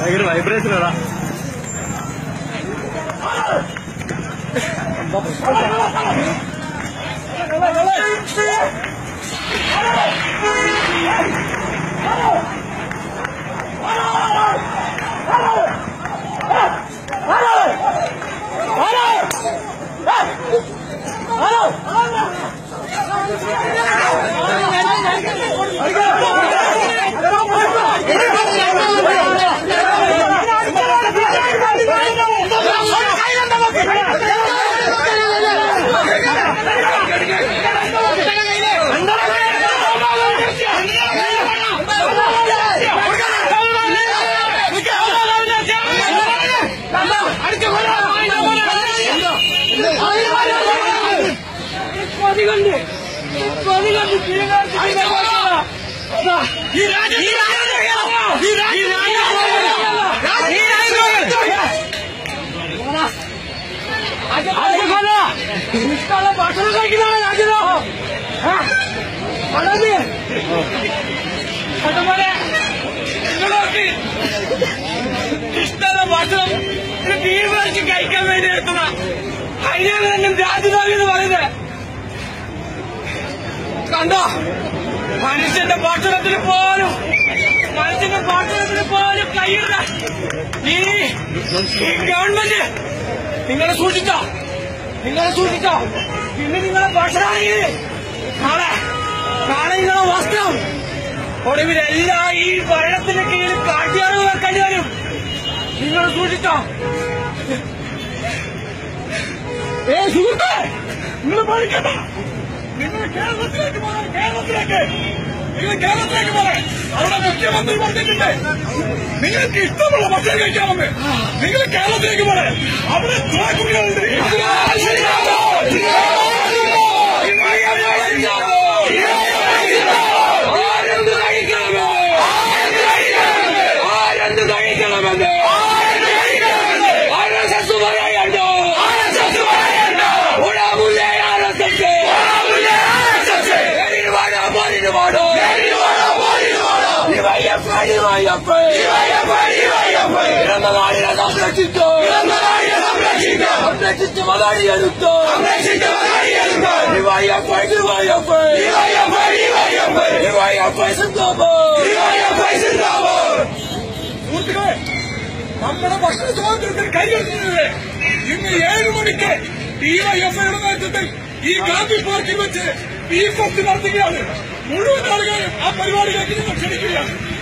ഭയങ്കര വൈബ്രേഷൻ ഇടാ. ഭക്ഷണം കഴിക്കുന്നതാണ് രാജ്യതോ ഇഷ്ടമുള്ള ഭക്ഷണം തീരുമാനിച്ച് കഴിക്കാൻ വേണ്ടി എടുത്തതാ. അതിനാണ് തന്നെ രാജ്യദ്രോഹി എന്ന് പറയുന്നത്. കണ്ടോ, മനുഷ്യന്റെ ഭക്ഷണത്തിന് പോലും കൈയിട ഈ ഗവൺമെന്റ് നിങ്ങളെ സൂക്ഷിച്ചോ. പിന്നെ നിങ്ങളെ ഭക്ഷണമാണെങ്കിൽ നാളെ നിങ്ങളെ വസ്ത്രം ഒടുവിലെല്ലാം ഈ ഭരണത്തിന്റെ കീഴിൽ കാട്ടിയാറ് വെക്കേണ്ടി വരും. നിങ്ങൾ സൂക്ഷിച്ചോ. സുഹൃത്തെ, നിങ്ങൾ പഠിക്കണ്ട. നിങ്ങൾ കേരളത്തിലേക്ക് പോകാൻ അവിടെ മുഖ്യമന്ത്രി പറഞ്ഞിട്ടുണ്ട് നിങ്ങൾക്ക് ഇഷ്ടമുള്ള ഭക്ഷണം കഴിക്കാമെന്ന്. നിങ്ങൾ കേരളത്തിലേക്ക് പോകെ അവിടെ കുട്ടികളുണ്ട്. നാടിനെ സംരക്ഷിച്ചു മലയാളിയെടുത്തു. സുഹൃത്തുക്കളെ, നമ്മുടെ ഭക്ഷണ സ്വാതന്ത്ര്യത്തിന് കൈകടത്തുന്നത് ഇന്ന് 7 മണിക്ക് ഡിവൈഎഫ്ഐയുടെ നേതൃത്വത്തിൽ ഈ ഗാന്ധി പാർക്കിൽ വെച്ച് ബീഫ് ഫെസ്റ്റ് നടത്തുകയാണ്. മുഴുവൻ ആളുകളെയും ആ പരിപാടിയിലേക്ക് നിങ്ങൾ ക്ഷണിക്കുകയാണ്.